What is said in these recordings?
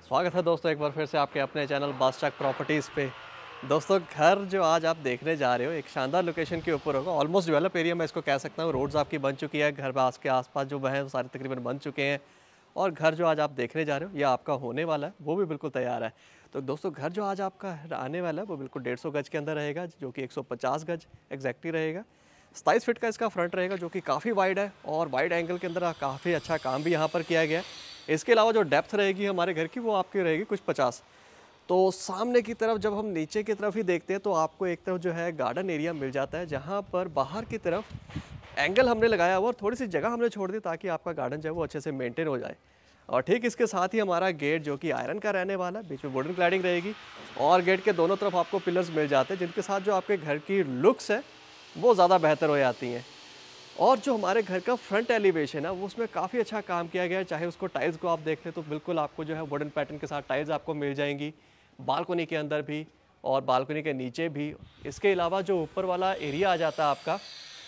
स्वागत है दोस्तों एक बार फिर से आपके अपने चैनल बादशाह प्रॉपर्टीज़ पे। दोस्तों घर जो आज आप देखने जा रहे हो एक शानदार लोकेशन के ऊपर होगा। ऑलमोस्ट डेवलप एरिया मैं इसको कह सकता हूँ। रोड्स आपकी बन चुकी है, घर पास के आसपास जो हैं सारे तकरीबन बन चुके हैं। और घर जो आज आप देखने जा रहे हो या आपका होने वाला है वो भी बिल्कुल तैयार है। तो दोस्तों घर जो आज आपका आने वाला है वो बिल्कुल 150 गज के अंदर रहेगा, जो कि 150 गज एग्जैक्टली रहेगा। 27 फीट का इसका फ्रंट रहेगा जो कि काफ़ी वाइड है, और वाइड एंगल के अंदर काफ़ी अच्छा काम भी यहाँ पर किया गया है। इसके अलावा जो डेप्थ रहेगी हमारे घर की वो आपकी रहेगी कुछ 50। तो सामने की तरफ जब हम नीचे की तरफ ही देखते हैं तो आपको एक तरफ जो है गार्डन एरिया मिल जाता है, जहाँ पर बाहर की तरफ एंगल हमने लगाया हुआ और थोड़ी सी जगह हमने छोड़ दी ताकि आपका गार्डन जो है वो अच्छे से मेंटेन हो जाए। और ठीक इसके साथ ही हमारा गेट जो कि आयरन का रहने वाला है, बीच में वुडन क्लैडिंग रहेगी, और गेट के दोनों तरफ आपको पिलर्स मिल जाते हैं जिनके साथ जो आपके घर की लुक्स है वो ज़्यादा बेहतर हो जाती हैं। और जो हमारे घर का फ्रंट एलिवेशन है वो उसमें काफ़ी अच्छा काम किया गया है। चाहे उसको टाइल्स को आप देख लें तो बिल्कुल आपको जो है वुडन पैटर्न के साथ टाइल्स आपको मिल जाएंगी, बालकनी के अंदर भी और बालकनी के नीचे भी। इसके अलावा जो ऊपर वाला एरिया आ जाता है आपका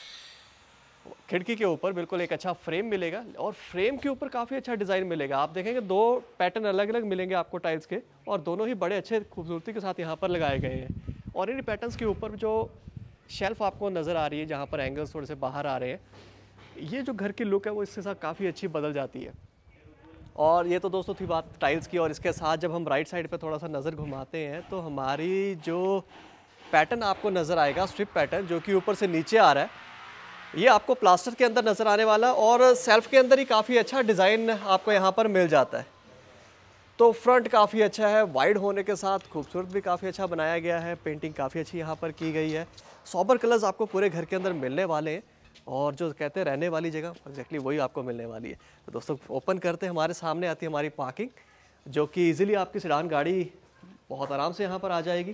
खिड़की के ऊपर, बिल्कुल एक अच्छा फ्रेम मिलेगा, और फ्रेम के ऊपर काफ़ी अच्छा डिज़ाइन मिलेगा। आप देखेंगे दो पैटर्न अलग अलग मिलेंगे आपको टाइल्स के, और दोनों ही बड़े अच्छे खूबसूरती के साथ यहाँ पर लगाए गए हैं। और इन पैटर्न्स के ऊपर जो शेल्फ आपको नज़र आ रही है जहाँ पर एंगल्स थोड़े से बाहर आ रहे हैं, ये जो घर की लुक है वो इसके साथ काफ़ी अच्छी बदल जाती है। और ये तो दोस्तों थी बात टाइल्स की। और इसके साथ जब हम राइट साइड पे थोड़ा सा नज़र घुमाते हैं तो हमारी जो पैटर्न आपको नज़र आएगा स्ट्रिप पैटर्न जो कि ऊपर से नीचे आ रहा है, ये आपको प्लास्टर के अंदर नज़र आने वाला, और सेल्फ के अंदर ही काफ़ी अच्छा डिज़ाइन आपको यहाँ पर मिल जाता है। तो फ्रंट काफ़ी अच्छा है, वाइड होने के साथ खूबसूरत भी काफ़ी अच्छा बनाया गया है। पेंटिंग काफ़ी अच्छी यहाँ पर की गई है। सॉबर कलर्स आपको पूरे घर के अंदर मिलने वाले हैं, और जो कहते हैं रहने वाली जगह एग्जैक्टली वही आपको मिलने वाली है। तो दोस्तों ओपन करते हैं, हमारे सामने आती है हमारी पार्किंग, जो कि इजीली आपकी सेडान गाड़ी बहुत आराम से यहाँ पर आ जाएगी।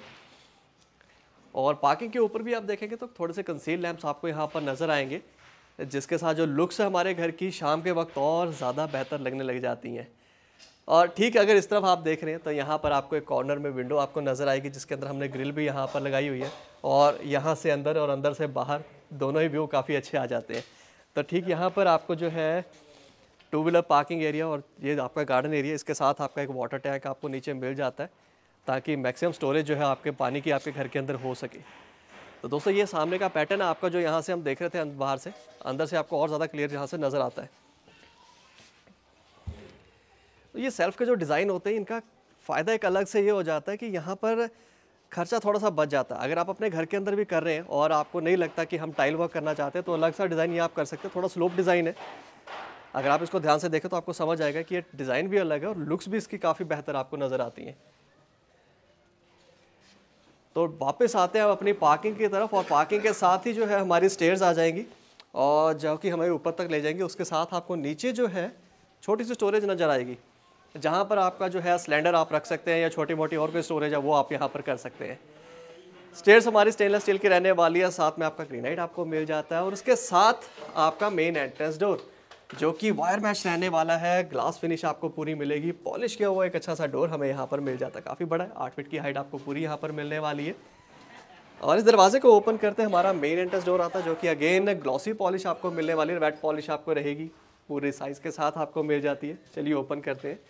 और पार्किंग के ऊपर भी आप देखेंगे तो थोड़े से कंसील लैंप्स आपको यहाँ पर नज़र आएंगे, जिसके साथ जो लुक्स है हमारे घर की शाम के वक्त और ज़्यादा बेहतर लगने लग जाती हैं। और ठीक अगर इस तरफ आप देख रहे हैं तो यहाँ पर आपको एक कॉर्नर में विंडो आपको नज़र आएगी, जिसके अंदर हमने ग्रिल भी यहाँ पर लगाई हुई है, और यहाँ से अंदर और अंदर से बाहर दोनों ही व्यू काफ़ी अच्छे आ जाते हैं। तो ठीक यहाँ पर आपको जो है 2 व्हीलर पार्किंग एरिया और ये आपका गार्डन एरिया, इसके साथ आपका एक वाटर टैंक आपको नीचे मिल जाता है, ताकि मैक्सिमम स्टोरेज जो है आपके पानी की आपके घर के अंदर हो सके। तो दोस्तों ये सामने का पैटर्न है आपका, जो यहाँ से हम देख रहे थे बाहर से, अंदर से आपको और ज़्यादा क्लियर यहाँ से नज़र आता है। तो ये सेल्फ के जो डिज़ाइन होते हैं इनका फ़ायदा एक अलग से ये हो जाता है कि यहाँ पर खर्चा थोड़ा सा बच जाता है। अगर आप अपने घर के अंदर भी कर रहे हैं और आपको नहीं लगता कि हम टाइल वर्क करना चाहते हैं तो अलग सा डिज़ाइन ये आप कर सकते हैं। थोड़ा स्लोप डिज़ाइन है, अगर आप इसको ध्यान से देखें तो आपको समझ आएगा कि ये डिज़ाइन भी अलग है और लुक्स भी इसकी काफ़ी बेहतर आपको नज़र आती हैं। तो वापस आते हैं हम अपनी पार्किंग की तरफ, और पार्किंग के साथ ही जो है हमारी स्टेयर्स आ जाएंगी और जो कि हमें ऊपर तक ले जाएंगे। उसके साथ आपको नीचे जो है छोटी सी स्टोरेज नज़र आएगी, जहाँ पर आपका जो है सिलेंडर आप रख सकते हैं या छोटी मोटी और कोई स्टोरेज है वो आप यहाँ पर कर सकते हैं। स्टेयर्स हमारी स्टेनलेस स्टील की रहने वाली है, साथ में आपका ग्रेनाइट आपको मिल जाता है, और उसके साथ आपका मेन एंट्रेंस डोर जो कि वायर मैश रहने वाला है। ग्लास फिनिश आपको पूरी मिलेगी, पॉलिश किया हुआ एक अच्छा सा डोर हमें यहाँ पर मिल जाता है। काफ़ी बड़ा है, 8 फीट की हाइट आपको पूरी यहाँ पर मिलने वाली है। और इस दरवाजे को ओपन करते हैं, हमारा मेन एंट्रेंस डोर आता है, जो कि अगेन ग्लॉसी पॉलिश आपको मिलने वाली है, वेट पॉलिश आपको रहेगी, पूरे साइज़ के साथ आपको मिल जाती है। चलिए ओपन करते हैं।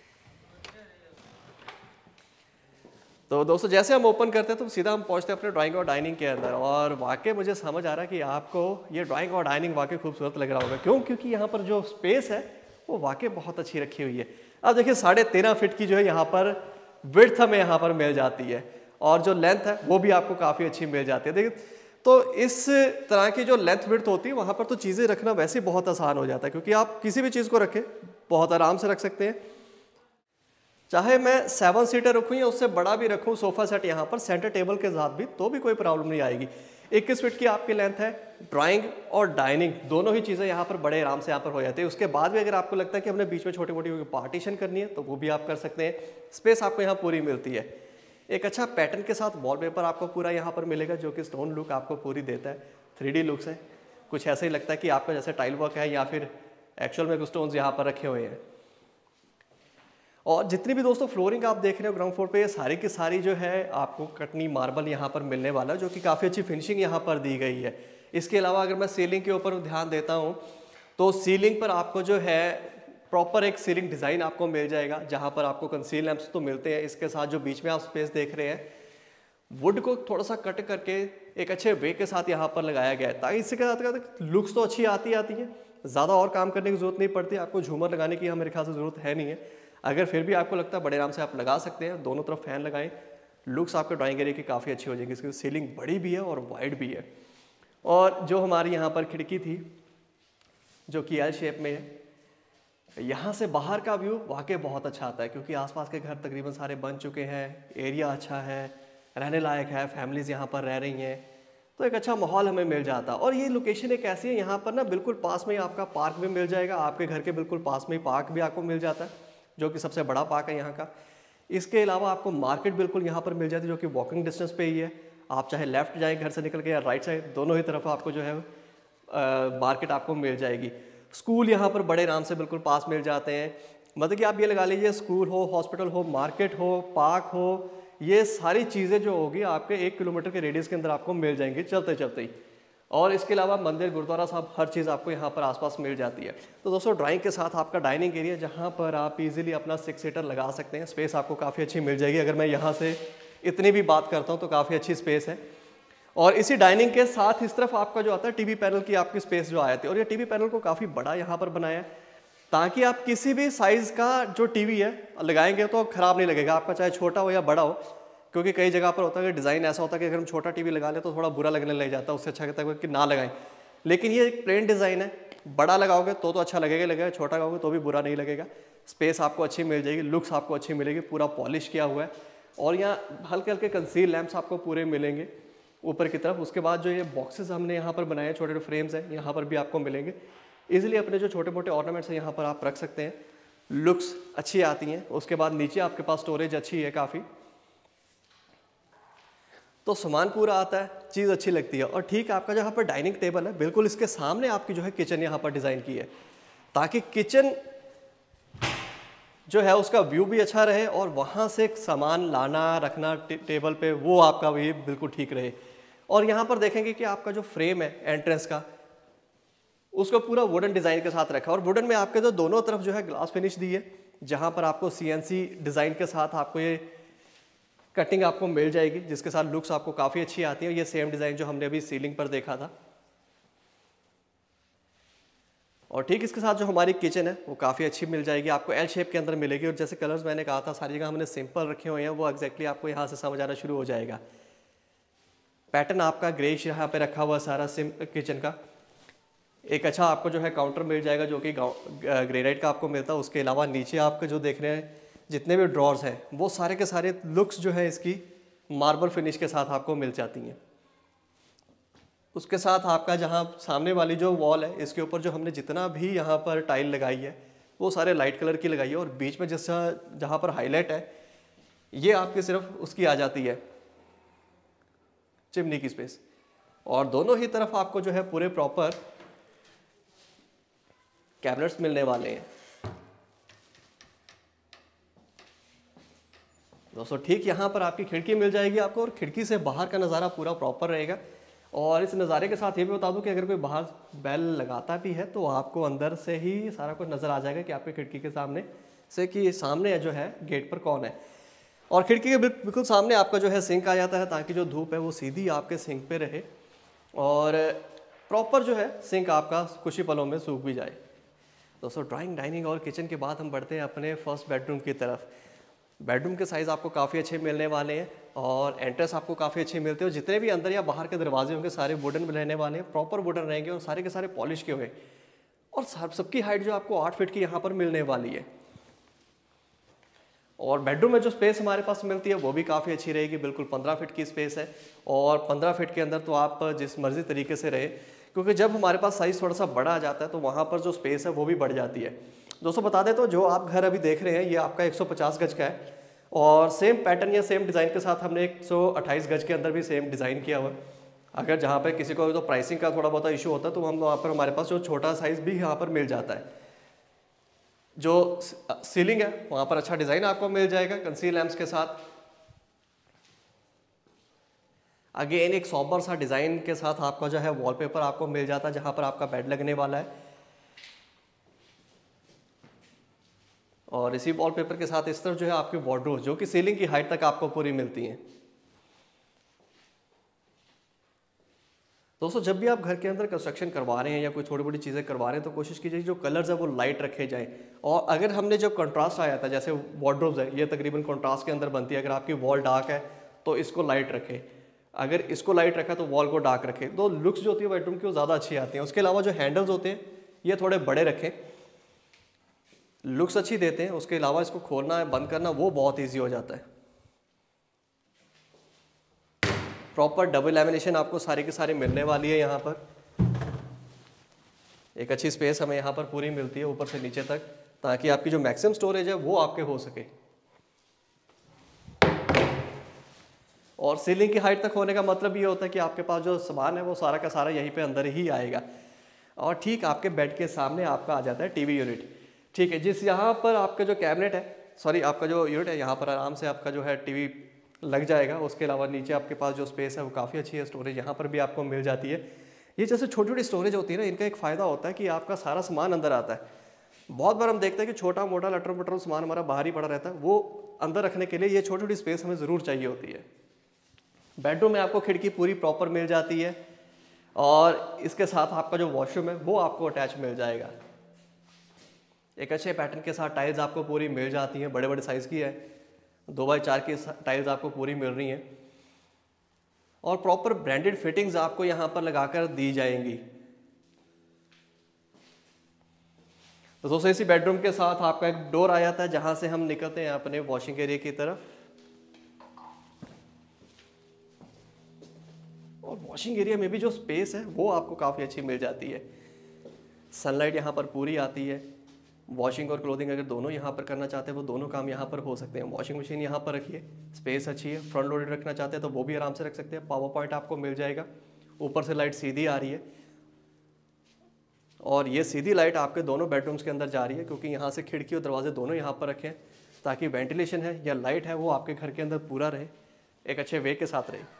तो दोस्तों जैसे हम ओपन करते हैं तो सीधा हम पहुंचते हैं अपने ड्राइंग और डाइनिंग के अंदर, और वाकई मुझे समझ आ रहा है कि आपको ये ड्राइंग और डाइनिंग वाकई खूबसूरत लग रहा होगा। क्यों? क्योंकि यहाँ पर जो स्पेस है वो वाकई बहुत अच्छी रखी हुई है। अब देखिए 13.5 फीट की जो है यहाँ पर विड्थ हमें यहाँ पर मिल जाती है, और जो लेंथ है वो भी आपको काफ़ी अच्छी मिल जाती है। देखिए तो इस तरह की जो लेंथ विड्थ होती है वहाँ पर तो चीज़ें रखना वैसे बहुत आसान हो जाता है, क्योंकि आप किसी भी चीज़ को रखें बहुत आराम से रख सकते हैं। चाहे मैं 7 सीटर रखूँ या उससे बड़ा भी रखूँ सोफ़ा सेट यहाँ पर सेंटर टेबल के साथ भी, तो भी कोई प्रॉब्लम नहीं आएगी। 21 फीट की आपकी लेंथ है। ड्राइंग और डाइनिंग दोनों ही चीज़ें यहाँ पर बड़े आराम से यहाँ पर हो जाती है। उसके बाद भी अगर आपको लगता है कि हमने बीच में छोटी मोटी पार्टीशन करनी है तो वो भी आप कर सकते हैं। स्पेस आपको यहाँ पूरी मिलती है। एक अच्छा पैटर्न के साथ वॉलपेपर आपको पूरा यहाँ पर मिलेगा, जो कि स्टोन लुक आपको पूरी देता है। 3D लुक्स है, कुछ ऐसा ही लगता है कि आपका जैसे टाइल वर्क है या फिर एक्चुअल में कुछ स्टोन्स यहाँ पर रखे हुए हैं। और जितनी भी दोस्तों फ्लोरिंग आप देख रहे हो ग्राउंड फ्लोर पे, ये सारी की सारी जो है आपको कटनी मार्बल यहाँ पर मिलने वाला है, जो कि काफ़ी अच्छी फिनिशिंग यहाँ पर दी गई है। इसके अलावा अगर मैं सीलिंग के ऊपर ध्यान देता हूँ तो सीलिंग पर आपको जो है प्रॉपर एक सीलिंग डिज़ाइन आपको मिल जाएगा, जहाँ पर आपको कंसील लैंप्स तो मिलते हैं, इसके साथ जो बीच में आप स्पेस देख रहे हैं वुड को थोड़ा सा कट करके एक अच्छे वे के साथ यहाँ पर लगाया गया है, ताकि इससे क्या होता है लुक्स तो अच्छी आती है, ज़्यादा और काम करने की ज़रूरत नहीं पड़ती, आपको झूमर लगाने की मेरे ख्याल से ज़रूरत है नहीं है। अगर फिर भी आपको लगता है बड़े आराम से आप लगा सकते हैं, दोनों तरफ फैन लगाएं, लुक्स आपके ड्राइंग एरिया की काफ़ी अच्छी हो जाएगी। इसकी सीलिंग बड़ी भी है और वाइड भी है। और जो हमारी यहाँ पर खिड़की थी जो कि एल शेप में है, यहाँ से बाहर का व्यू वाकई बहुत अच्छा आता है, क्योंकि आसपास के घर तकरीबन सारे बन चुके हैं, एरिया अच्छा है, रहने लायक है, फैमिलीज़ यहाँ पर रह रही हैं, तो एक अच्छा माहौल हमें मिल जाता। और ये लोकेशन एक ऐसी है, यहाँ पर ना बिल्कुल पास में ही आपका पार्क भी मिल जाएगा, आपके घर के बिल्कुल पास में ही पार्क भी आपको मिल जाता है, जो कि सबसे बड़ा पार्क है यहाँ का। इसके अलावा आपको मार्केट बिल्कुल यहाँ पर मिल जाती है, जो कि वॉकिंग डिस्टेंस पे ही है। आप चाहे लेफ्ट जाएँ घर से निकल के या राइट साइड, दोनों ही तरफ आपको जो है मार्केट आपको मिल जाएगी। स्कूल यहाँ पर बड़े आराम से बिल्कुल पास मिल जाते हैं, मतलब कि आप ये लगा लीजिए स्कूल हो, हॉस्पिटल हो, मार्केट हो, पार्क हो, ये सारी चीज़ें जो होगी आपके 1 किलोमीटर के रेडियस के अंदर आपको मिल जाएंगी चलते चलते ही। और इसके अलावा मंदिर, गुरुद्वारा साहब, हर चीज़ आपको यहाँ पर आसपास मिल जाती है। तो दोस्तों ड्राइंग के साथ आपका डाइनिंग एरिया, जहाँ पर आप इजीली अपना 6 सीटर लगा सकते हैं, स्पेस आपको काफ़ी अच्छी मिल जाएगी। अगर मैं यहाँ से इतनी भी बात करता हूँ तो काफ़ी अच्छी स्पेस है। और इसी डाइनिंग के साथ इस तरफ आपका जो आता है टीवी पैनल की आपकी स्पेस जो आती है, और ये टीवी पैनल को काफ़ी बड़ा यहाँ पर बनाया है, ताकि आप किसी भी साइज़ का जो टीवी है लगाएंगे तो ख़राब नहीं लगेगा आपका, चाहे छोटा हो या बड़ा हो। क्योंकि कई जगह पर होता है कि डिज़ाइन ऐसा होता है कि अगर हम छोटा टीवी लगा लें तो थोड़ा बुरा लगने लग जाता है, उससे अच्छा कहता है कि ना लगाएं। लेकिन ये एक प्लेन डिज़ाइन है, बड़ा लगाओगे तो अच्छा लगेगा, छोटा लगाओगे तो भी बुरा नहीं लगेगा। स्पेस आपको अच्छी मिल जाएगी, लुक्स आपको अच्छी मिलेगी, पूरा पॉलिश किया हुआ है। और यहाँ हल्के हल्के कंसील लैंप्स आपको पूरे मिलेंगे ऊपर की तरफ। उसके बाद जो ये बॉक्सेस हमने यहाँ पर बनाए हैं, छोटे छोटे फ्रेम्स हैं, यहाँ पर भी आपको मिलेंगे। ईजिली अपने जो छोटे मोटे ऑर्नामेंट्स हैं यहाँ पर आप रख सकते हैं, लुक्स अच्छी आती हैं। उसके बाद नीचे आपके पास स्टोरेज अच्छी है काफ़ी, तो सामान पूरा आता है, चीज़ अच्छी लगती है। और ठीक आपका जहाँ पर डाइनिंग टेबल है, बिल्कुल इसके सामने आपकी जो है किचन यहाँ पर डिज़ाइन की है, ताकि किचन जो है उसका व्यू भी अच्छा रहे और वहाँ से सामान लाना रखना टेबल पे वो आपका भी बिल्कुल ठीक रहे। और यहाँ पर देखेंगे कि आपका जो फ्रेम है एंट्रेंस का, उसको पूरा वुडन डिज़ाइन के साथ रखा है। और वुडन में आपके तो दोनों तरफ जो है ग्लास फिनिश दी है, जहाँ पर आपको CNC डिज़ाइन के साथ आपको ये कटिंग आपको मिल जाएगी, जिसके साथ लुक्स आपको काफ़ी अच्छी आती है। ये सेम डिज़ाइन जो हमने अभी सीलिंग पर देखा था। और ठीक इसके साथ जो हमारी किचन है वो काफ़ी अच्छी मिल जाएगी, आपको एल शेप के अंदर मिलेगी। और जैसे कलर्स मैंने कहा था सारी जगह हमने सिंपल रखे हुए हैं, वो एग्जैक्टली आपको यहाँ से समझ आना शुरू हो जाएगा। पैटर्न आपका ग्रेइश यहाँ पे रखा हुआ सारा किचन का। एक अच्छा आपको जो है काउंटर मिल जाएगा, जो कि ग्रेनाइट का आपको मिलता है। उसके अलावा नीचे आपके जो देख रहे हैं जितने भी ड्रॉर्स हैं, वो सारे के सारे लुक्स जो है इसकी मार्बल फिनिश के साथ आपको मिल जाती हैं। उसके साथ आपका जहाँ सामने वाली जो वॉल है, इसके ऊपर जो हमने जितना भी यहाँ पर टाइल लगाई है वो सारे लाइट कलर की लगाई है। और बीच में जैसा जहाँ पर हाईलाइट है, ये आपकी सिर्फ उसकी आ जाती है चिमनी की स्पेस। और दोनों ही तरफ आपको जो है पूरे प्रॉपर कैबिनेट्स मिलने वाले हैं दोस्तों। ठीक यहाँ पर आपकी खिड़की मिल जाएगी आपको, और खिड़की से बाहर का नज़ारा पूरा प्रॉपर रहेगा। और इस नज़ारे के साथ ये भी बता दूं कि अगर कोई बाहर बेल लगाता भी है तो आपको अंदर से ही सारा कुछ नज़र आ जाएगा कि आपके खिड़की के सामने से कि सामने जो है गेट पर कौन है। और खिड़की के बिल्कुल सामने आपका जो है सिंक आ जाता है, ताकि जो धूप है वो सीधी आपके सिंक पे रहे और प्रॉपर जो है सिंक आपका कुछ ही पलों में सूख भी जाए। दोस्तों ड्राइंग, डाइनिंग और किचन के बाद हम बढ़ते हैं अपने फर्स्ट बेडरूम की तरफ। बेडरूम के साइज़ आपको काफ़ी अच्छे मिलने वाले हैं और एंट्रेंस आपको काफ़ी अच्छे मिलते हैं। और जितने भी अंदर या बाहर के दरवाजे होंगे सारे वुडन रहने वाले हैं, प्रॉपर वुडन रहेंगे और सारे के सारे पॉलिश के हुए। और सबकी हाइट जो आपको 8 फीट की यहाँ पर मिलने वाली है। और बेडरूम में जो स्पेस हमारे पास मिलती है वो भी काफ़ी अच्छी रहेगी, बिल्कुल 15 फीट की स्पेस है। और 15 फीट के अंदर तो आप जिस मर्जी तरीके से रहे, क्योंकि जब हमारे पास साइज़ थोड़ा सा बड़ा आ जाता है तो वहाँ पर जो स्पेस है वो भी बढ़ जाती है। दोस्तों बता दें तो जो आप घर अभी देख रहे हैं ये आपका 150 गज का है, और सेम पैटर्न या सेम डिज़ाइन के साथ हमने 128 गज के अंदर भी सेम डिज़ाइन किया हुआ है। अगर जहाँ पर किसी को तो प्राइसिंग का थोड़ा बहुत इशू होता है तो हम वहाँ पर हमारे पास जो छोटा साइज़ भी यहाँ पर मिल जाता है। जो सीलिंग है वहाँ पर अच्छा डिज़ाइन आपको मिल जाएगा कंसील लैंप्स के साथ। अगेन एक सॉबर सा डिज़ाइन के साथ आपका जो है वॉलपेपर आपको मिल जाता है, जहाँ पर आपका बेड लगने वाला है। और इसी वॉलपेपर के साथ इस तरफ जो है आपकी वार्डरोब जो कि सीलिंग की हाइट तक आपको पूरी मिलती हैं। दोस्तों जब भी आप घर के अंदर कंस्ट्रक्शन करवा रहे हैं या कोई छोटी बड़ी चीज़ें करवा रहे हैं तो कोशिश कीजिए जो कलर्स है वो लाइट रखे जाएं। और अगर हमने जब कंट्रास्ट आया था, जैसे वार्डरोब्स है ये तकरीबन कंट्रास्ट के अंदर बनती है, अगर आपकी वॉल डार्क है तो इसको लाइट रखें, अगर इसको लाइट रखा तो वॉल को डार्क रखें, तो लुक्स जो होती है बेडरूम की वो ज़्यादा अच्छी आती है। उसके अलावा जो हैंडल्स होते हैं ये थोड़े बड़े रखें, लुक्स अच्छी देते हैं। उसके अलावा इसको खोलना है बंद करना वो बहुत ईजी हो जाता है। प्रॉपर डबल लैमिनेशन आपको सारी की सारी मिलने वाली है। यहाँ पर एक अच्छी स्पेस हमें यहाँ पर पूरी मिलती है ऊपर से नीचे तक, ताकि आपकी जो मैक्सिमम स्टोरेज है वो आपके हो सके। और सीलिंग की हाइट तक होने का मतलब ये होता है कि आपके पास जो सामान है वो सारा का सारा यहीं पे अंदर ही आएगा। और ठीक आपके बेड के सामने आपका आ जाता है टीवी यूनिट। ठीक है, जिस यहाँ पर आपका जो कैबिनेट है, सॉरी आपका जो यूनिट है, यहाँ पर आराम से आपका जो है टीवी लग जाएगा। उसके अलावा नीचे आपके पास जो स्पेस है वो काफ़ी अच्छी है, स्टोरेज यहाँ पर भी आपको मिल जाती है। ये जैसे छोटी छोटी स्टोरेज होती है ना, इनका एक फ़ायदा होता है कि आपका सारा सामान अंदर आता है। बहुत बार हम देखते हैं कि छोटा मोटा लटर पटर सामान हमारा बाहर ही पड़ा रहता है, वो अंदर रखने के लिए ये छोटी छोटी स्पेस हमें ज़रूर चाहिए होती है। बेडरूम में आपको खिड़की पूरी प्रॉपर मिल जाती है और इसके साथ आपका जो वॉशरूम है वो आपको अटैच मिल जाएगा। एक अच्छे पैटर्न के साथ टाइल्स आपको पूरी मिल जाती हैं, बड़े बड़े साइज़ की है, 2x4 की टाइल्स आपको पूरी मिल रही हैं और प्रॉपर ब्रांडेड फिटिंग्स आपको यहाँ पर लगाकर दी जाएंगी। तो दोस्तों इसी बेडरूम के साथ आपका एक डोर आ जाता है जहाँ से हम निकलते हैं अपने वॉशिंग एरिया की तरफ। और वॉशिंग एरिया में भी जो स्पेस है वो आपको काफ़ी अच्छी मिल जाती है। सनलाइट यहाँ पर पूरी आती है। वॉशिंग और क्लोथिंग अगर दोनों यहाँ पर करना चाहते हैं वो दोनों काम यहाँ पर हो सकते हैं। वॉशिंग मशीन यहाँ पर रखिए, स्पेस अच्छी है। फ्रंट लोडेड रखना चाहते हैं तो वो भी आराम से रख सकते हैं। पावर पॉइंट आपको मिल जाएगा। ऊपर से लाइट सीधी आ रही है और ये सीधी लाइट आपके दोनों बेडरूम्स के अंदर जा रही है, क्योंकि यहाँ से खिड़की और दरवाजे दोनों यहाँ पर रखें ताकि वेंटिलेशन है या लाइट है वो आपके घर के अंदर पूरा रहे, एक अच्छे वे के साथ रहे।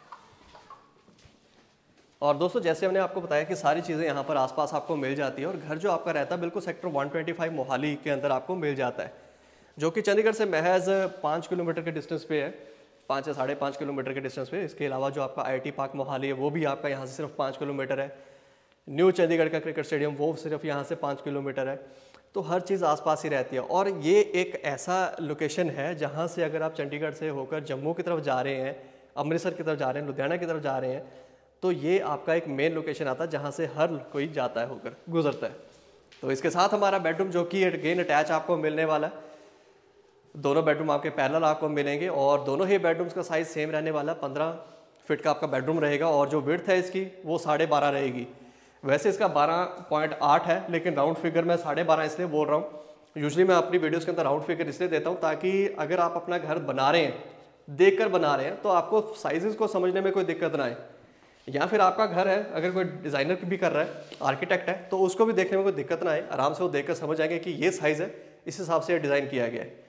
और दोस्तों जैसे हमने आपको बताया कि सारी चीज़ें यहाँ पर आसपास आपको मिल जाती है और घर जो आपका रहता है बिल्कुल सेक्टर 125 मोहाली के अंदर आपको मिल जाता है, जो कि चंडीगढ़ से महज 5 किलोमीटर के डिस्टेंस पे है, 5 या 5.5 किलोमीटर के डिस्टेंस पे। इसके अलावा जो आपका IIT पार्क मोहाली है वो भी आपका यहाँ से सिर्फ 5 किलोमीटर है। न्यू चंडीगढ़ का क्रिकेट स्टेडियम वो सिर्फ यहाँ से 5 किलोमीटर है। तो हर चीज़ आसपास ही रहती है और ये एक ऐसा लोकेशन है जहाँ से अगर आप चंडीगढ़ से होकर जम्मू की तरफ जा रहे हैं, अमृतसर की तरफ जा रहे हैं, लुधियाना की तरफ जा रहे हैं, तो ये आपका एक मेन लोकेशन आता है जहाँ से हर कोई जाता है होकर गुजरता है। तो इसके साथ हमारा बेडरूम जो कि अगेन अटैच आपको मिलने वाला है। दोनों बेडरूम आपके पैरेलल आपको मिलेंगे और दोनों ही बेडरूम्स का साइज़ सेम रहने वाला, 15 फीट का आपका बेडरूम रहेगा और जो विड्थ है इसकी वो 12.5 रहेगी। वैसे इसका 12.8 है, लेकिन राउंड फिगर मैं 12.5 इसलिए बोल रहा हूँ। यूजुअली मैं अपनी वीडियोज़ के अंदर राउंड फिगर इसलिए देता हूँ ताकि अगर आप अपना घर बना रहे हैं, देख कर बना रहे हैं, तो आपको साइजेस को समझने में कोई दिक्कत ना आए। या फिर आपका घर है, अगर कोई डिज़ाइनर भी कर रहा है, आर्किटेक्ट है, तो उसको भी देखने में कोई दिक्कत ना आए, आराम से वो देखकर समझ आएंगे कि ये साइज़ है, इस हिसाब से डिज़ाइन किया गया है।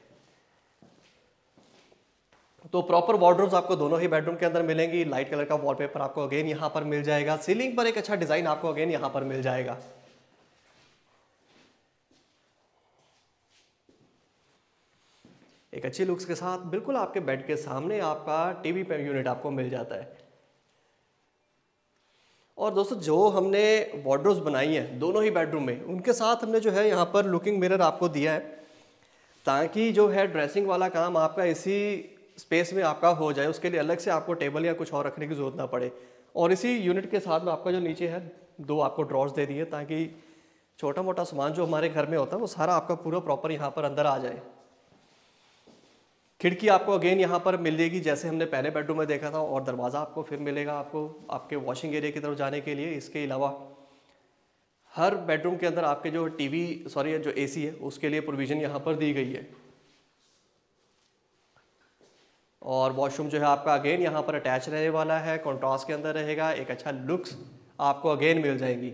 तो प्रॉपर वार्डरोब्स आपको दोनों ही बेडरूम के अंदर मिलेंगी। लाइट कलर का वॉलपेपर आपको अगेन यहाँ पर मिल जाएगा। सीलिंग पर एक अच्छा डिज़ाइन आपको अगेन यहाँ पर मिल जाएगा। एक अच्छी लुक्स के साथ बिल्कुल आपके बेड के सामने आपका टीवी पे यूनिट आपको मिल जाता है। और दोस्तों जो हमने वार्डरोब्स बनाई हैं दोनों ही बेडरूम में, उनके साथ हमने जो है यहाँ पर लुकिंग मिरर आपको दिया है ताकि जो है ड्रेसिंग वाला काम आपका इसी स्पेस में आपका हो जाए। उसके लिए अलग से आपको टेबल या कुछ और रखने की जरूरत ना पड़े। और इसी यूनिट के साथ में आपका जो नीचे है 2 आपको ड्रॉर्स दे दिए ताकि छोटा मोटा सामान जो हमारे घर में होता है वो सारा आपका पूरा प्रॉपर यहाँ पर अंदर आ जाए। खिड़की आपको अगेन यहाँ पर मिलेगी जैसे हमने पहले बेडरूम में देखा था, और दरवाज़ा आपको फिर मिलेगा आपको आपके वॉशिंग एरिया की तरफ जाने के लिए। इसके अलावा हर बेडरूम के अंदर आपके जो जो AC है उसके लिए प्रोविज़न यहाँ पर दी गई है। और वॉशरूम जो है आपका अगेन यहाँ पर अटैच रहने वाला है, कॉन्ट्रास्ट के अंदर रहेगा। एक अच्छा लुक्स आपको अगेन मिल जाएगी।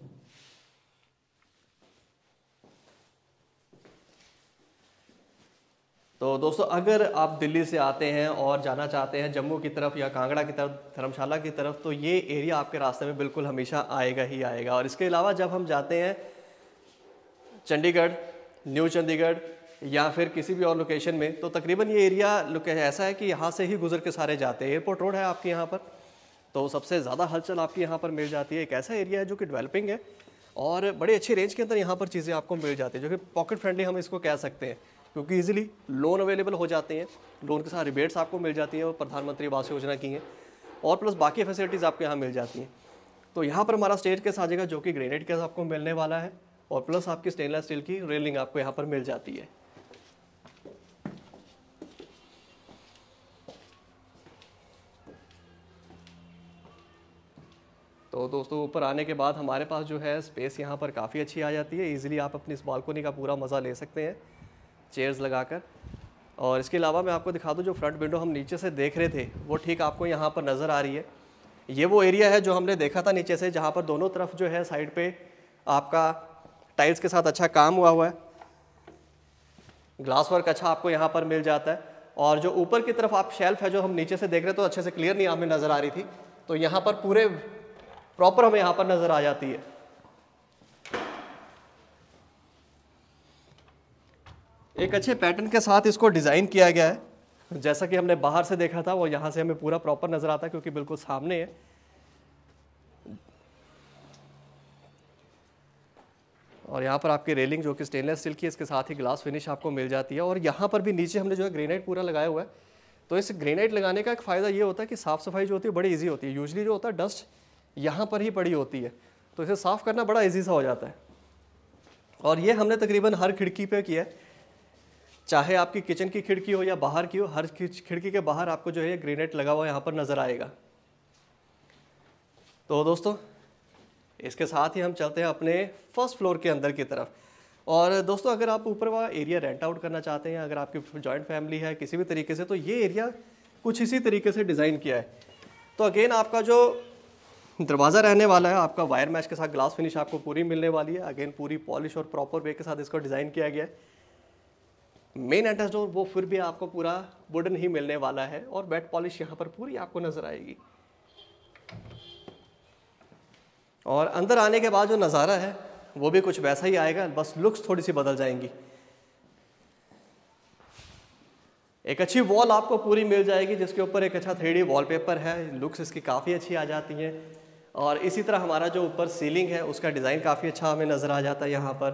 तो दोस्तों अगर आप दिल्ली से आते हैं और जाना चाहते हैं जम्मू की तरफ या कांगड़ा की तरफ, धर्मशाला की तरफ, तो ये एरिया आपके रास्ते में बिल्कुल हमेशा आएगा ही आएगा। और इसके अलावा जब हम जाते हैं चंडीगढ़, न्यू चंडीगढ़, या फिर किसी भी और लोकेशन में, तो तकरीबन ये एरिया ऐसा है कि यहाँ से ही गुजर के सारे जाते हैं। एयरपोर्ट रोड है आपके यहाँ पर, तो सबसे ज़्यादा हलचल आपकी यहाँ पर मिल जाती है। एक ऐसा एरिया है जो कि डेवलपिंग है और बड़ी अच्छी रेंज के अंदर यहाँ पर चीज़ें आपको मिल जाती है, जो कि पॉकेट फ्रेंडली हम इसको कह सकते हैं, क्योंकि इजीली लोन अवेलेबल हो जाते हैं। लोन के साथ रिबेट्स आपको मिल जाती हैं, वो प्रधानमंत्री आवास योजना की हैं, और प्लस बाकी फैसिलिटीज़ आपके यहाँ मिल जाती हैं। तो यहाँ पर हमारा स्टेज केस आ जाएगा जो कि ग्रेनाइट केस आपको मिलने वाला है, और प्लस आपकी स्टेनलेस स्टील की रेलिंग आपको यहाँ पर मिल जाती है। तो दोस्तों ऊपर आने के बाद हमारे पास जो है स्पेस यहाँ पर काफ़ी अच्छी आ जाती है। इजीली आप अपनी इस बालकोनी का पूरा मज़ा ले सकते हैं चेयर्स लगाकर। और इसके अलावा मैं आपको दिखा दूँ, जो फ्रंट विंडो हम नीचे से देख रहे थे वो ठीक आपको यहाँ पर नज़र आ रही है। ये वो एरिया है जो हमने देखा था नीचे से, जहाँ पर दोनों तरफ जो है साइड पे आपका टाइल्स के साथ अच्छा काम हुआ है, ग्लास वर्क अच्छा आपको यहाँ पर मिल जाता है। और जो ऊपर की तरफ आप शेल्फ है जो हम नीचे से देख रहे थे तो अच्छे से क्लियर नहीं हमें नज़र आ रही थी, तो यहाँ पर पूरे प्रॉपर हमें यहाँ पर नज़र आ जाती है। एक अच्छे पैटर्न के साथ इसको डिज़ाइन किया गया है, जैसा कि हमने बाहर से देखा था वो यहाँ से हमें पूरा प्रॉपर नज़र आता है क्योंकि बिल्कुल सामने है। और यहाँ पर आपकी रेलिंग जो कि स्टेनलेस स्टील की, इसके साथ ही ग्लास फिनिश आपको मिल जाती है। और यहाँ पर भी नीचे हमने जो है ग्रेनाइट पूरा लगाया हुआ है। तो इस ग्रेनाइट लगाने का एक फ़ायदा ये होता है कि साफ़ सफाई जो होती है बड़ी ईजी होती है। यूजली जो होता है डस्ट यहाँ पर ही पड़ी होती है, तो इसे साफ़ करना बड़ा ईजी सा हो जाता है। और ये हमने तकरीबन हर खिड़की पे किया है, चाहे आपकी किचन की खिड़की हो या बाहर की हो, हर खिड़की के बाहर आपको जो है ग्रेनाइट लगा हुआ यहाँ पर नज़र आएगा। तो दोस्तों इसके साथ ही हम चलते हैं अपने फर्स्ट फ्लोर के अंदर की तरफ। और दोस्तों अगर आप ऊपर वाला एरिया रेंट आउट करना चाहते हैं, अगर आपकी जॉइंट फैमिली है किसी भी तरीके से, तो ये एरिया कुछ इसी तरीके से डिज़ाइन किया है। तो अगेन आपका जो दरवाज़ा रहने वाला है आपका वायर मैश के साथ ग्लास फिनिश आपको पूरी मिलने वाली है। अगेन पूरी पॉलिश और प्रॉपर वे के साथ इसको डिज़ाइन किया गया है। मेन एंट्रेंस डोर वो फिर भी आपको पूरा वुडन ही मिलने वाला है, और बेड पॉलिश यहाँ पर पूरी आपको नज़र आएगी। और अंदर आने के बाद जो नज़ारा है वो भी कुछ वैसा ही आएगा, बस लुक्स थोड़ी सी बदल जाएंगी। एक अच्छी वॉल आपको पूरी मिल जाएगी जिसके ऊपर एक अच्छा 3D वॉलपेपर है, लुक्स इसकी काफ़ी अच्छी आ जाती हैं। और इसी तरह हमारा जो ऊपर सीलिंग है उसका डिज़ाइन काफ़ी अच्छा हमें नज़र आ जाता है यहाँ पर।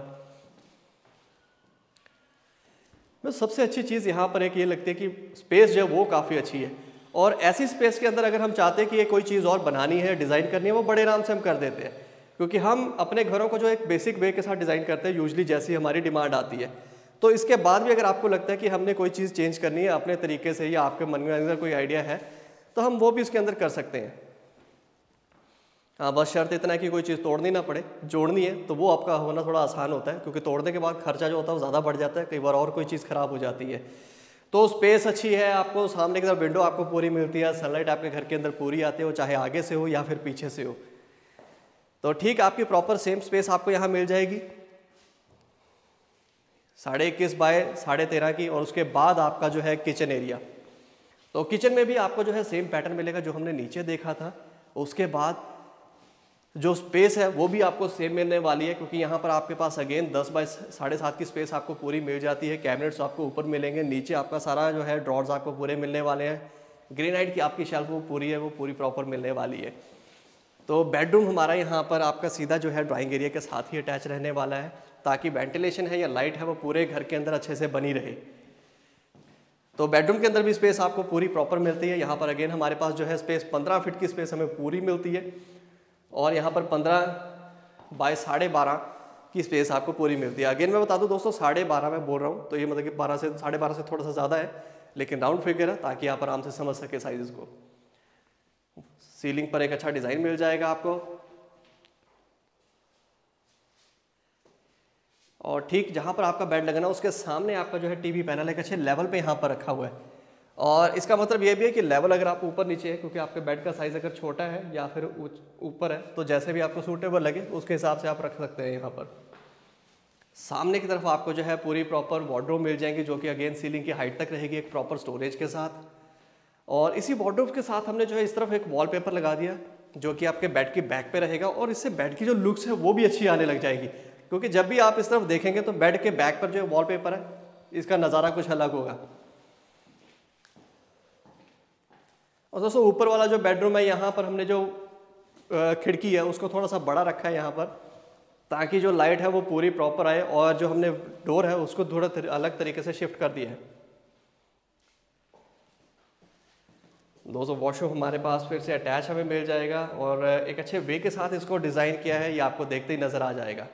बस सबसे अच्छी चीज़ यहाँ पर एक ये लगती है कि स्पेस जो है वो काफ़ी अच्छी है, और ऐसी स्पेस के अंदर अगर हम चाहते हैं कि ये कोई चीज़ और बनानी है, डिज़ाइन करनी है, वो बड़े आराम से हम कर देते हैं, क्योंकि हम अपने घरों को जो एक बेसिक वे के साथ डिज़ाइन करते हैं यूजली जैसी हमारी डिमांड आती है। तो इसके बाद भी अगर आपको लगता है कि हमने कोई चीज़ चेंज करनी है अपने तरीके से, या आपके मन में अंदर कोई आइडिया है, तो हम वो भी इसके अंदर कर सकते हैं। हाँ, बस शर्त इतना है कि कोई चीज़ तोड़नी ना पड़े, जोड़नी है तो वो आपका होना थोड़ा आसान होता है, क्योंकि तोड़ने के बाद खर्चा जो होता है वो ज़्यादा बढ़ जाता है, कई बार और कोई चीज़ ख़राब हो जाती है। तो स्पेस अच्छी है, आपको सामने की तरफ विंडो आपको पूरी मिलती है, सनलाइट आपके घर के अंदर पूरी आती है, वो चाहे आगे से हो या फिर पीछे से हो। तो ठीक आपकी प्रॉपर सेम स्पेस आपको यहाँ मिल जाएगी 21.5 बाय 13.5 की। और उसके बाद आपका जो है किचन एरिया, तो किचन में भी आपको जो है सेम पैटर्न मिलेगा जो हमने नीचे देखा था। उसके बाद जो स्पेस है वो भी आपको सेम मिलने वाली है, क्योंकि यहाँ पर आपके पास अगेन 10 बाय 7.5 की स्पेस आपको पूरी मिल जाती है। कैबिनेट्स आपको ऊपर मिलेंगे, नीचे आपका सारा जो है ड्रॉर्स आपको पूरे मिलने वाले हैं। ग्रेनाइट की आपकी शेल्फ वो पूरी है, वो पूरी प्रॉपर मिलने वाली है। तो बेडरूम हमारा यहाँ पर आपका सीधा जो है ड्राइंग एरिया के साथ ही अटैच रहने वाला है, ताकि वेंटिलेशन है या लाइट है वो पूरे घर के अंदर अच्छे से बनी रहे। तो बेडरूम के अंदर भी स्पेस आपको पूरी प्रॉपर मिलती है। यहाँ पर अगेन हमारे पास जो है स्पेस 15 फीट की स्पेस हमें पूरी मिलती है, और यहाँ पर 15 बाय 12.5 की स्पेस आपको पूरी मिलती है। अगेन मैं बता दूँ दोस्तों 12.5 मैं बोल रहा हूँ, तो ये मतलब कि 12 से 12.5 से थोड़ा सा ज़्यादा है, लेकिन राउंड फिगर है ताकि आप आराम से समझ सके साइज़ को। सीलिंग पर एक अच्छा डिज़ाइन मिल जाएगा आपको, और ठीक जहाँ पर आपका बेड लगना उसके सामने आपका जो है टीवी पैनल एक अच्छे लेवल पे यहाँ पर रखा हुआ है। और इसका मतलब ये भी है कि लेवल अगर आप ऊपर नीचे है, क्योंकि आपके बेड का साइज़ अगर छोटा है या फिर ऊपर है, तो जैसे भी आपको सूटेबल लगे उसके हिसाब से आप रख सकते हैं। यहाँ पर सामने की तरफ आपको जो है पूरी प्रॉपर वार्डरोब मिल जाएंगी, जो कि अगेन सीलिंग की हाइट तक रहेगी एक प्रॉपर स्टोरेज के साथ। और इसी वार्डरोब के साथ हमने जो है इस तरफ एक वॉलपेपर लगा दिया, जो कि आपके बेड की बैक पे रहेगा, और इससे बेड की जो लुक्स है वो भी अच्छी आने लग जाएगी, क्योंकि जब भी आप इस तरफ देखेंगे तो बेड के बैक पर जो वॉलपेपर है इसका नज़ारा कुछ अलग होगा। और दोस्तों ऊपर वाला जो बेडरूम है, यहाँ पर हमने जो खिड़की है उसको थोड़ा सा बड़ा रखा है यहाँ पर, ताकि जो लाइट है वो पूरी प्रॉपर आए, और जो हमने डोर है उसको थोड़ा अलग तरीके से शिफ्ट कर दिया है। दोस्तों वॉशरूम हमारे पास फिर से अटैच हमें मिल जाएगा, और एक अच्छे वे के साथ इसको डिज़ाइन किया है, ये आपको देखते ही नज़र आ जाएगा।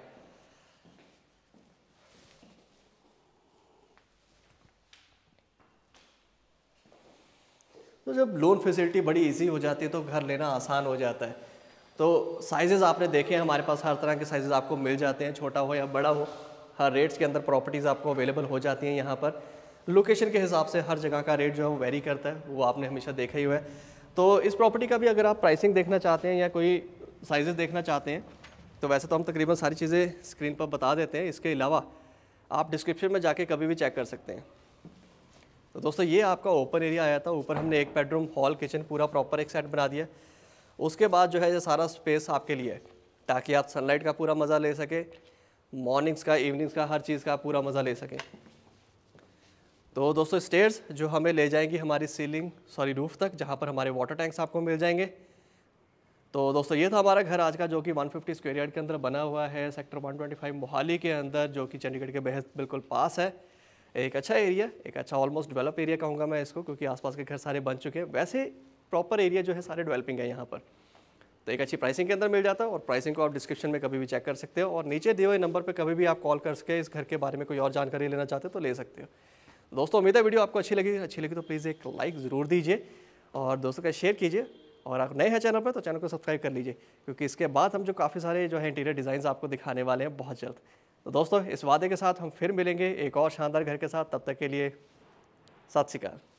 तो जब लोन फैसिलिटी बड़ी इजी हो जाती है तो घर लेना आसान हो जाता है। तो साइज़ेज़ आपने देखे हैं, हमारे पास हर तरह के साइज़ेज़ आपको मिल जाते हैं, छोटा हो या बड़ा हो, हर रेट्स के अंदर प्रॉपर्टीज़ आपको अवेलेबल हो जाती हैं। यहाँ पर लोकेशन के हिसाब से हर जगह का रेट जो है वो वेरी करता है, वो आपने हमेशा देखा ही हुआ है। तो इस प्रॉपर्टी का भी अगर आप प्राइसिंग देखना चाहते हैं या कोई साइज़ेज़ देखना चाहते हैं, तो वैसे तो हम तकरीबन सारी चीज़ें स्क्रीन पर बता देते हैं, इसके अलावा आप डिस्क्रिप्शन में जाके कभी भी चेक कर सकते हैं। तो दोस्तों ये आपका ओपन एरिया आया था, ऊपर हमने एक बेडरूम, हॉल, किचन पूरा प्रॉपर एक सेट बना दिया। उसके बाद जो है ये सारा स्पेस आपके लिए है, ताकि आप सनलाइट का पूरा मज़ा ले सकें, मॉर्निंग्स का, इवनिंग्स का, हर चीज़ का पूरा मज़ा ले सकें। तो दोस्तों स्टेयर्स जो हमें ले जाएंगी हमारी रूफ तक, जहाँ पर हमारे वाटर टैंक्स आपको मिल जाएंगे। तो दोस्तों ये था हमारा घर आज का, जो कि 150 स्क्वायर यार्ड के अंदर बना हुआ है, सेक्टर 125 मोहाली के अंदर, जो कि चंडीगढ़ के बेहद बिल्कुल पास है। एक अच्छा एरिया, एक अच्छा ऑलमोस्ट डेवलप एरिया कहूँगा मैं इसको, क्योंकि आसपास के घर सारे बन चुके हैं। वैसे प्रॉपर एरिया जो है सारे डेवलपिंग है यहाँ पर। तो एक अच्छी प्राइसिंग के अंदर मिल जाता है, और प्राइसिंग को आप डिस्क्रिप्शन में कभी भी चेक कर सकते हो, और नीचे दिए हुए नंबर पर कभी भी आप कॉल करके इस घर के बारे में कोई और जानकारी लेना चाहते हो तो ले सकते हो। दोस्तों उम्मीद है वीडियो आपको अच्छी लगी तो प्लीज़ एक लाइक ज़रूर दीजिए, और दोस्तों का शेयर कीजिए, और आप नए हैं चैनल पर तो चैनल को सब्सक्राइब कर लीजिए, क्योंकि इसके बाद हम जो काफ़ी सारे जो है इंटीरियर डिज़ाइन आपको दिखाने वाले हैं बहुत जल्द। तो दोस्तों इस वादे के साथ हम फिर मिलेंगे एक और शानदार घर के साथ, तब तक के लिए सत श्री अकाल।